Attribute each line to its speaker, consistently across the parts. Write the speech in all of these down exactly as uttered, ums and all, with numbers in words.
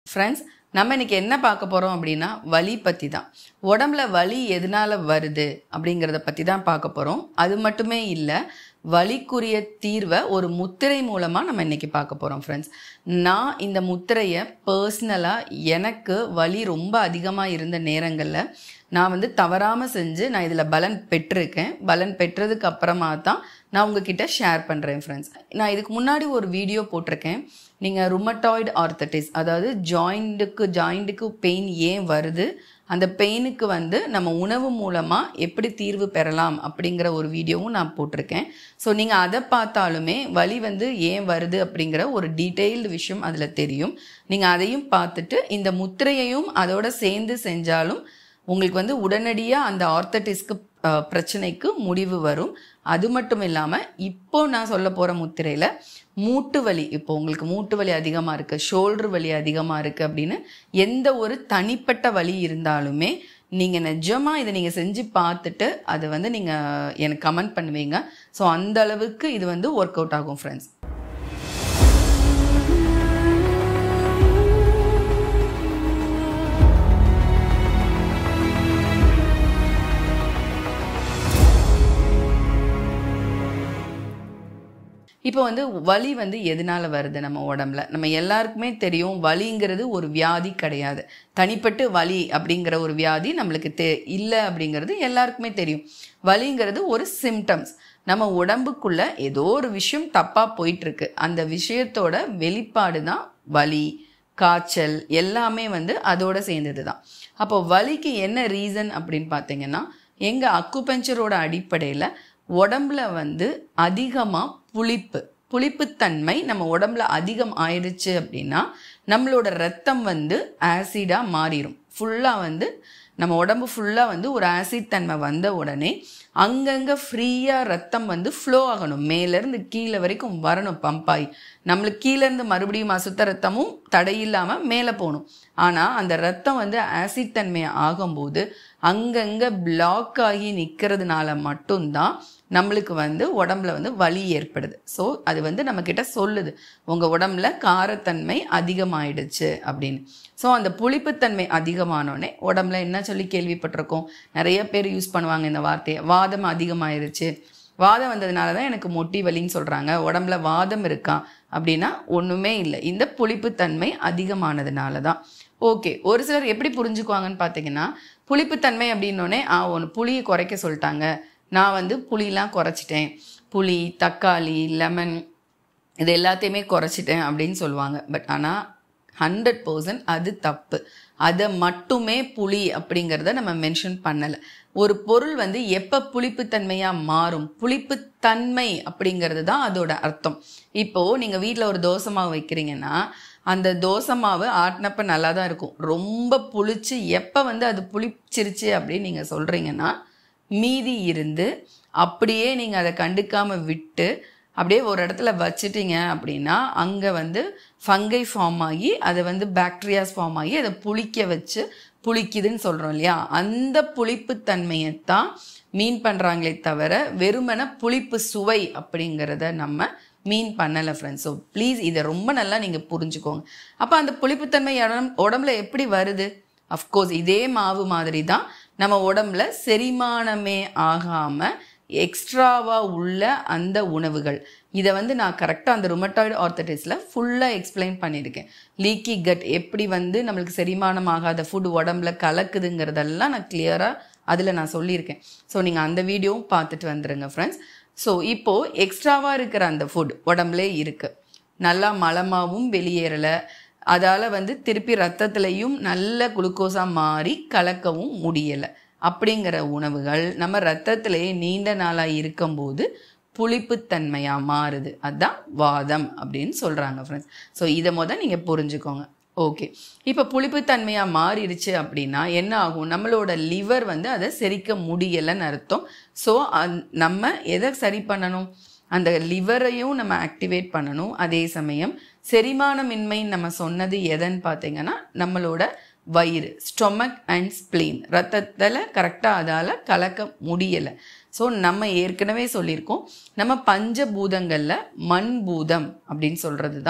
Speaker 1: Friends, நம்ம இன்னைக்கு என்ன பார்க்க போகிறோம் அப்படின்னா வலி பற்றி தான். உடம்புல வலி எதனால வருது அப்படிங்கிறத பற்றி தான் பார்க்க போகிறோம். அது மட்டுமே இல்லை, வலிக்குரிய தீர்வை ஒரு முத்திரை மூலமாக நம்ம இன்னைக்கு பார்க்க போகிறோம். ஃப்ரெண்ட்ஸ், நான் இந்த முத்திரையை பர்சனலாக எனக்கு வலி ரொம்ப அதிகமாக இருந்த நேரங்களில் நான் வந்து தவறாமல் செஞ்சு நான் இதில் பலன் பெற்றிருக்கேன். பலன் பெற்றதுக்கு அப்புறமா தான் நான் உங்ககிட்ட ஷேர் பண்ணுறேன். ஃப்ரெண்ட்ஸ், நான் இதுக்கு முன்னாடி ஒரு வீடியோ போட்டிருக்கேன். நீங்கள் ருமட்டாய்டு ஆர்த்தட்டிஸ், அதாவது ஜாயிண்ட்டுக்கு ஜாயிண்ட்டுக்கு பெயின் ஏன் வருது, அந்த பெயினுக்கு வந்து நம்ம உணவு மூலமாக எப்படி தீர்வு பெறலாம் அப்படிங்கிற ஒரு வீடியோவும் நான் போட்டிருக்கேன். ஸோ நீங்கள் அதை பார்த்தாலுமே வலி வந்து ஏன் வருது அப்படிங்கிற ஒரு டீட்டெயில்டு விஷயம் அதில் தெரியும். நீங்கள் அதையும் பார்த்துட்டு இந்த முத்திரையையும் அதோட சேர்ந்து செஞ்சாலும் உங்களுக்கு வந்து உடனடியாக அந்த ஆர்த்தட்டிஸ்க்கு பிரச்சனைக்கு முடிவு வரும். அது மட்டும் இல்லாமல் இப்போ நான் சொல்ல போகிற முத்திரையில் மூட்டு வலி, இப்போ உங்களுக்கு மூட்டு வலி அதிகமாக இருக்குது, ஷோல்டர் வலி அதிகமாக இருக்குது அப்படின்னு எந்த ஒரு தனிப்பட்ட வலி இருந்தாலுமே நீங்கள் நிஜமாக இதை நீங்கள் செஞ்சு பார்த்துட்டு அதை வந்து நீங்கள் எனக்கு கமெண்ட் பண்ணுவீங்க. ஸோ அந்த அளவுக்கு இது வந்து ஒர்க் அவுட் ஆகும். ஃப்ரெண்ட்ஸ், இப்போ வந்து வலி வந்து எதனால வருது நம்ம உடம்புல? நம்ம எல்லாருக்குமே தெரியும், வலிங்கிறது ஒரு வியாதி கிடையாது. தனிப்பட்டு வலி அப்படிங்கிற ஒரு வியாதி நம்மளுக்கு தெ இல்லை அப்படிங்கிறது எல்லாருக்குமே தெரியும். வலிங்கிறது ஒரு சிம்டம்ஸ். நம்ம உடம்புக்குள்ள ஏதோ ஒரு விஷயம் தப்பாக போயிட்டுருக்கு, அந்த விஷயத்தோட வெளிப்பாடு தான் வலி, காய்ச்சல் எல்லாமே வந்து அதோட சேர்ந்தது தான். அப்போ வலிக்கு என்ன ரீசன் அப்படின்னு பார்த்தீங்கன்னா, எங்கள் அக்குபஞ்சரோட அடிப்படையில் உடம்புல வந்து அதிகமாக புளிப்பு புளிப்புத்தன்மை நம்ம உடம்புல அதிகம் ஆயிடுச்சு அப்படின்னா நம்மளோட ரத்தம் வந்து ஆசிடாக மாறிடும். ஃபுல்லாக வந்து நம்ம உடம்பு ஃபுல்லாக வந்து ஒரு ஆசிட் தன்மை வந்த உடனே அங்கங்கே ஃப்ரீயாக ரத்தம் வந்து ஃப்ளோ ஆகணும், மேலேருந்து கீழே வரைக்கும் வரணும், பம்பாய். நம்மளுக்கு கீழேருந்து மறுபடியும் அசுத்த ரத்தமும் தடையில்லாமல் மேலே போகணும். ஆனால் அந்த ரத்தம் வந்து ஆசிட் தன்மை ஆகும்போது அங்கங்கே பிளாக் ஆகி நிற்கிறதுனால மட்டும்தான் நம்மளுக்கு வந்து உடம்புல வந்து வலி ஏற்படுது. ஸோ அது வந்து நம்மக்கிட்ட சொல்லுது, உங்கள் உடம்புல காரத்தன்மை அதிகமாயிடுச்சு அப்படின்னு. ஸோ அந்த புளிப்புத்தன்மை அதிகமானோடனே உடம்புல என்ன சொல்லி கேள்விப்பட்டிருக்கோம், நிறைய பேர் யூஸ் பண்ணுவாங்க இந்த வார்த்தையை, வாதம் அதிகமாயிருச்சு. வாதம் வந்ததுனால தான் எனக்கு மொட்டி வலின்னு சொல்கிறாங்க. உடம்புல வாதம் இருக்கா அப்படின்னா ஒன்றுமே இல்லை, இந்த புளிப்புத்தன்மை அதிகமானதுனால தான். ஓகே, ஒரு சிலர் எப்படி புரிஞ்சுக்குவாங்கன்னு பார்த்தீங்கன்னா, புளிப்புத்தன்மை அப்படின்னோடனே ஆ ஒன்று புளியை குறைக்க சொல்லிட்டாங்க, நான் வந்து புளியெலாம் குறைச்சிட்டேன், புளி, தக்காளி, லெமன் இது எல்லாத்தையுமே குறைச்சிட்டேன் அப்படின்னு சொல்லுவாங்க. பட் ஆனால் ஹண்ட்ரட் பர்சன்ட் அது தப்பு. அதை மட்டுமே புளி அப்படிங்கிறத நம்ம மென்ஷன் பண்ணலை. ஒரு பொருள் வந்து எப்போ புளிப்புத்தன்மையாக மாறும், புளிப்புத்தன்மை அப்படிங்கிறது தான் அதோட அர்த்தம். இப்போது நீங்கள் வீட்டில் ஒரு தோசை மாவு வைக்கிறீங்கன்னா அந்த தோசை மாவு ஆட்டினப்ப நல்லா தான் இருக்கும். ரொம்ப புளிச்சு எப்போ வந்து அது புளிச்சிருச்சு அப்படின்னு நீங்கள் சொல்கிறீங்கன்னா மீதி இருந்து அப்படியே நீங்கள் அதை கண்டுக்காமல் விட்டு அப்படியே ஒரு இடத்துல வச்சிட்டிங்க அப்படின்னா அங்கே வந்து ஃபங்கை ஃபார்ம் ஆகி அதை வந்து பாக்டீரியாஸ் ஃபார்ம் ஆகி அதை புளிக்க வச்சு புளிக்குதுன்னு சொல்கிறோம் இல்லையா, அந்த புளிப்புத்தன்மையை தான் மீன் பண்ணுறாங்களே தவிர வெறுமன புளிப்பு சுவை அப்படிங்கிறத நம்ம மீன் பண்ணலை. ஃப்ரெண்ட்ஸ், ஸோ ப்ளீஸ் இதை ரொம்ப நல்லா நீங்கள் புரிஞ்சுக்கோங்க. அப்போ அந்த புளிப்புத்தன்மை உடம்புல எப்படி வருது? அஃப்கோர்ஸ் இதே மாவு மாதிரி தான் நம்ம உடம்புல செரிமானமே ஆகாமல் எக்ஸ்ட்ராவாக உள்ள அந்த உணவுகள். இதை வந்து நான் கரெக்டாக அந்த ருமட்டாய்டு ஆர்த்தட்டிஸில் ஃபுல்லாக எக்ஸ்பிளைன் பண்ணியிருக்கேன். லீக்கி கட் எப்படி வந்து நம்மளுக்கு செரிமானம் ஆகாத ஃபுட் உடம்புல கலக்குதுங்கிறதெல்லாம் நான் கிளியராக அதில் நான் சொல்லியிருக்கேன். ஸோ நீங்கள் அந்த வீடியோவும் பார்த்துட்டு வந்துடுங்க ஃப்ரெண்ட்ஸ். ஸோ இப்போது எக்ஸ்ட்ராவாக இருக்கிற அந்த ஃபுட் உடம்புலே இருக்குது, நல்லா மலமாகவும் வெளியேறலை, அதால் வந்து திருப்பி ரத்தத்துலேயும் நல்ல குளுக்கோஸாக மாறி கலக்கவும் முடியலை அப்படிங்கிற உணவுகள் நம்ம ரத்தத்திலேயே நீண்ட நாளாக இருக்கும்போது புளிப்புத்தன்மையாக மாறுது. அதுதான் வாதம் அப்படின்னு சொல்கிறாங்க ஃப்ரெண்ட்ஸ். ஸோ இதை முதல் நீங்கள் புரிஞ்சுக்கோங்க. ஓகே, இப்போ புளிப்புத்தன்மையாக மாறிடுச்சு அப்படின்னா என்ன ஆகும், நம்மளோட லிவர் வந்து அதை செரிக்க முடியலைன்னு அர்த்தம். ஸோ அந் நம்ம எதை சரி பண்ணணும், அந்த லிவரையும் நம்ம ஆக்டிவேட் பண்ணணும். அதே சமயம் செரிமானமின்மைன்னு நம்ம சொன்னது எதன்னு பார்த்தீங்கன்னா நம்மளோட வயிறு, ஸ்டொமக் அண்ட் ஸ்ப்ளீன், ரத்தத்தில் கரெக்டாக அதால் கலக்க முடியலை. ஸோ நம்ம ஏற்கனவே சொல்லியிருக்கோம், நம்ம பஞ்சபூதங்களில் மண் பூதம் அப்படின்னு சொல்கிறது தான்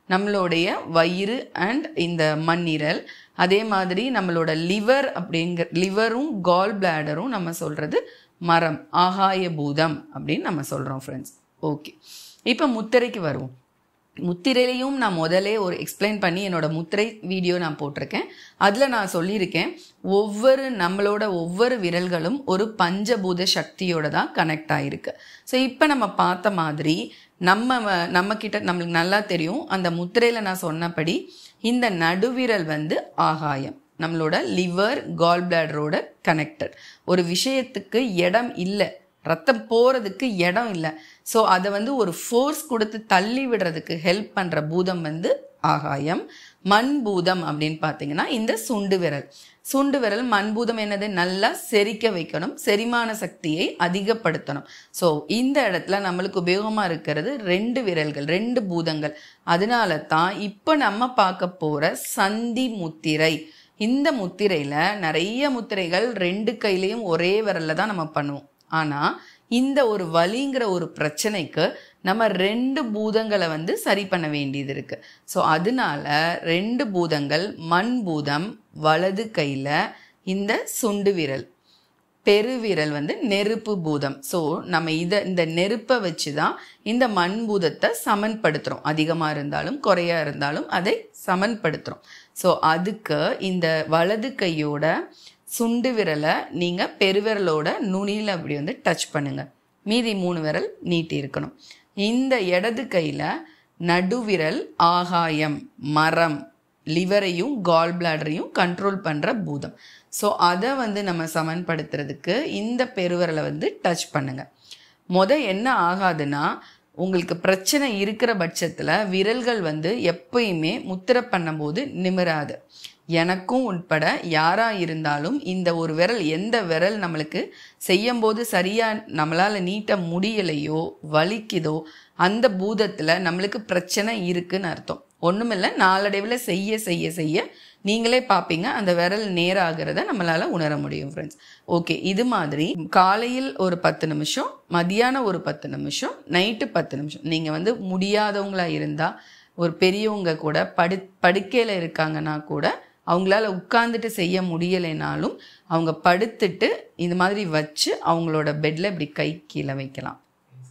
Speaker 1: நம்மளுடைய வயிறு அண்ட் இந்த மண்ணீரல், அதே மாதிரி நம்மளோட லிவர் அப்படிங்கிற லிவரும் கால் பிளாடரும் நம்ம சொல்கிறது மரம், ஆகாய பூதம் அப்படின்னு நம்ம சொல்கிறோம் ஃப்ரெண்ட்ஸ். ஓகே, இப்போ முத்திரைக்கு வருவோம். முத்திரையிலையும் நான் முதலே ஒரு எக்ஸ்பிளைன் பண்ணி என்னோட முத்திரை வீடியோ நான் போட்டிருக்கேன். அதில் நான் சொல்லியிருக்கேன், ஒவ்வொரு நம்மளோட ஒவ்வொரு விரல்களும் ஒரு பஞ்சபூத சக்தியோட தான் கனெக்ட் ஆகிருக்கு. ஸோ இப்போ நம்ம பார்த்த மாதிரி நம்ம நம்ம கிட்ட நம்மளுக்கு நல்லா தெரியும், அந்த முத்திரையில் நான் சொன்னபடி இந்த நடுவிரல் வந்து ஆகாயம், நம்மளோட லிவர் கால் பிளாடரோட கனெக்டட். ஒரு விஷயத்துக்கு இடம் இல்லை, ரத்தம் போகிறதுக்கு இடம் இல்லை, ஸோ அதை வந்து ஒரு ஃபோர்ஸ் கொடுத்து தள்ளி விடுறதுக்கு ஹெல்ப் பண்ணுற பூதம் வந்து ஆகாயம். மண் பூதம் அப்படின்னு பார்த்தீங்கன்னா இந்த சுண்டு விரல். சுண்டு விரல் மண் பூதம் என்னது, நல்லா செரிக்க வைக்கணும், செரிமான சக்தியை அதிகப்படுத்தணும். ஸோ இந்த இடத்துல நம்மளுக்கு உபயோகமாக இருக்கிறது ரெண்டு விரல்கள், ரெண்டு பூதங்கள். அதனால தான் இப்போ நம்ம பார்க்க போகிற சந்தி முத்திரை. இந்த முத்திரையில் நிறைய முத்திரைகள் ரெண்டு கையிலையும் ஒரே விரலில் தான் நம்ம பண்ணுவோம். ஆனால் இந்த ஒரு வலிங்கிற ஒரு பிரச்சனைக்கு நம்ம ரெண்டு பூதங்களை வந்து சரி பண்ண வேண்டியது இருக்கு. ஸோ அதனால ரெண்டு பூதங்கள், மண் பூதம் வலது கையில், இந்த சுண்டு விரல், பெருவிரல் வந்து நெருப்பு பூதம். ஸோ நம்ம இதை இந்த நெருப்பை வச்சு தான் இந்த மண் பூதத்தை சமன்படுத்துகிறோம். அதிகமாக இருந்தாலும் குறையாக இருந்தாலும் அதை சமன்படுத்துகிறோம். ஸோ அதுக்கு இந்த வலது கையோட சுண்டு விரலை நீங்கள் பெருவிரலோட நுனியில் அப்படி வந்து டச் பண்ணுங்க. மீதி மூணு விரல் நீட்டி இருக்கணும். இந்த இடது கையில் நடுவிரல் ஆகாயம், மரம், லிவரையும் கால் பிளாடரையும் கண்ட்ரோல் பண்ணுற பூதம். ஸோ அதை வந்து நம்ம சமன்படுத்துறதுக்கு இந்த பெருவிரலை வந்து டச் பண்ணுங்க. முத என்ன ஆகாதுன்னா, உங்களுக்கு பிரச்சனை இருக்கிற பட்சத்தில் விரல்கள் வந்து எப்பயுமே முத்திரை பண்ணும்போது நிமிராது. எனக்கும் உட்பட யாராக இருந்தாலும் இந்த ஒரு விரல், எந்த விரல் நம்மளுக்கு செய்யும் போது சரியாக நம்மளால் நீட்ட முடியலையோ வலிக்குதோ அந்த பூதத்தில் நம்மளுக்கு பிரச்சனை இருக்குன்னு அர்த்தம். ஒன்றுமில்லை, நாளடைவில் செய்ய செய்ய செய்ய நீங்களே பார்ப்பீங்க அந்த விரல் நேராகிறத நம்மளால் உணர முடியும் ஃப்ரெண்ட்ஸ். ஓகே, இது மாதிரி காலையில் ஒரு பத்து நிமிஷம், மதியானம் ஒரு பத்து நிமிஷம், நைட்டு பத்து நிமிஷம். நீங்கள் வந்து முடியாதவங்களா இருந்தால், ஒரு பெரியவங்க கூட படு படுக்கையில் இருக்காங்கன்னா கூட அவங்களால உட்கார்ந்துட்டு செய்ய முடியலைனாலும் அவங்க படுத்துட்டு இந்த மாதிரி வச்சு அவங்களோட பெட்டில் இப்படி கை கீழே வைக்கலாம்.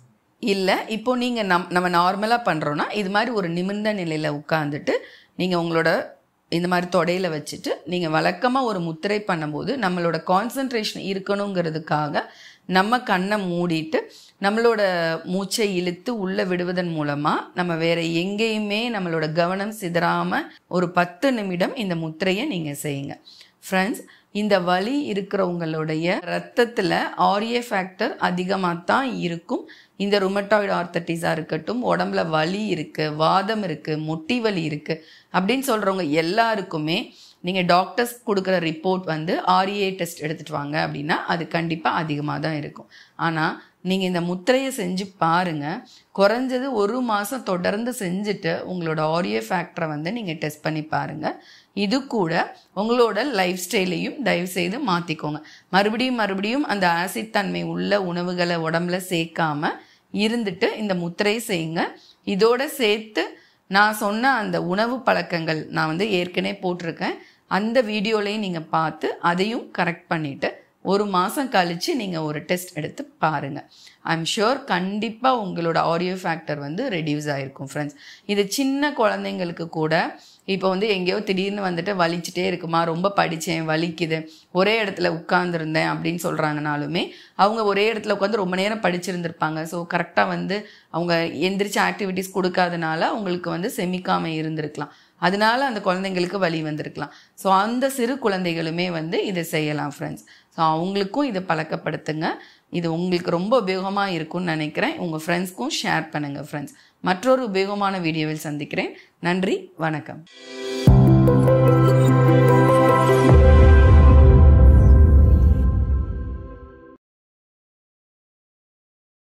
Speaker 1: இல்லை இப்போ நீங்கள் நம் நம்ம நார்மலாக பண்ணுறோன்னா இது மாதிரி ஒரு நிமிர்ந்த நிலையில் உட்காந்துட்டு நீங்கள் உங்களோட இந்த மாதிரி தொடையில் வச்சுட்டு நீங்கள் வழக்கமாக ஒரு முத்திரை பண்ணும்போது நம்மளோட கான்சன்ட்ரேஷன் இருக்கணுங்கிறதுக்காக நம்ம கண்ணை மூடிட்டு நம்மளோட மூச்சை இழுத்து உள்ளே விடுவதன் மூலமாக நம்ம வேற எங்கேயுமே நம்மளோட கவனம் சிதறாமல் ஒரு பத்து நிமிடம் இந்த முத்திரையை நீங்கள் செய்யுங்க ஃப்ரெண்ட்ஸ். இந்த வலி இருக்கிறவங்களுடைய ரத்தத்தில் ஆர்ஏ ஃபேக்டர் அதிகமாக தான் இருக்கும். இந்த ருமட்டாய்டு ஆர்த்தட்டிஸாக இருக்கட்டும், உடம்புல வலி இருக்குது, வாதம் இருக்குது, முட்டி வலி இருக்குது அப்படின்னு சொல்கிறவங்க எல்லாருக்குமே நீங்கள் டாக்டர்ஸ் கொடுக்குற ரிப்போர்ட் வந்து ஆர்ஏ டெஸ்ட் எடுத்துகிட்டு வாங்க அப்படின்னா அது கண்டிப்பாக அதிகமாக தான் இருக்கும். ஆனால் நீங்கள் இந்த முத்திரையை செஞ்சு பாருங்கள், குறைஞ்சது ஒரு மாதம் தொடர்ந்து செஞ்சுட்டு உங்களோட ஆர்ஏ ஃபேக்டரை வந்து நீங்கள் டெஸ்ட் பண்ணி பாருங்கள். இது கூட உங்களோட லைஃப் ஸ்டைலையும் தயவு செய்து மாற்றிக்கோங்க. மறுபடியும் மறுபடியும் அந்த ஆசிட் தன்மை உள்ள உணவுகளை உடம்புல சேர்க்காம இருந்துட்டு இந்த முத்திரையை செய்யுங்க. இதோட சேர்த்து நான் சொன்ன அந்த உணவு பழக்கங்கள் நான் வந்து ஏற்கனவே போட்டிருக்கேன், அந்த வீடியோலையும் நீங்கள் பார்த்து அதையும் கரெக்ட் பண்ணிவிட்டு ஒரு மாதம் கழித்து நீங்கள் ஒரு டெஸ்ட் எடுத்து பாருங்கள். ஐம் ஷுர் கண்டிப்பாக உங்களோட ஆடியோ ஃபேக்டர் வந்து ரெடியூஸ் ஆகிருக்கும் ஃப்ரெண்ட்ஸ். இது சின்ன குழந்தைங்களுக்கு கூட இப்போ வந்து எங்கேயோ திடீர்னு வந்துட்டு வலிச்சுட்டே இருக்குமா, ரொம்ப படித்தேன் வலிக்குது, ஒரே இடத்துல உட்கார்ந்துருந்தேன் அப்படின்னு சொல்கிறாங்கனாலுமே அவங்க ஒரே இடத்துல உட்காந்து ரொம்ப நேரம் படிச்சிருந்துருப்பாங்க. ஸோ கரெக்டாக வந்து அவங்க எந்திரிச்சு ஆக்டிவிட்டிஸ் கொடுக்காதனால அவங்களுக்கு வந்து செமிக்காமல் இருந்திருக்கலாம், அதனால அந்த குழந்தைங்களுக்கு வலி வந்திருக்கலாம். ஸோ அந்த சிறு குழந்தைகளுமே வந்து இதை செய்யலாம் ஃப்ரெண்ட்ஸ். ஸோ அவங்களுக்கும் இதை பழக்கப்படுத்துங்க. இது உங்களுக்கு ரொம்ப உபயோகமாக இருக்கும்னு நினைக்கிறேன். உங்கள் ஃப்ரெண்ட்ஸ்க்கும் ஷேர் பண்ணுங்கள் ஃப்ரெண்ட்ஸ். மற்றொரு உபயோகமான வீடியோவில் சந்திக்கிறேன். நன்றி, வணக்கம்.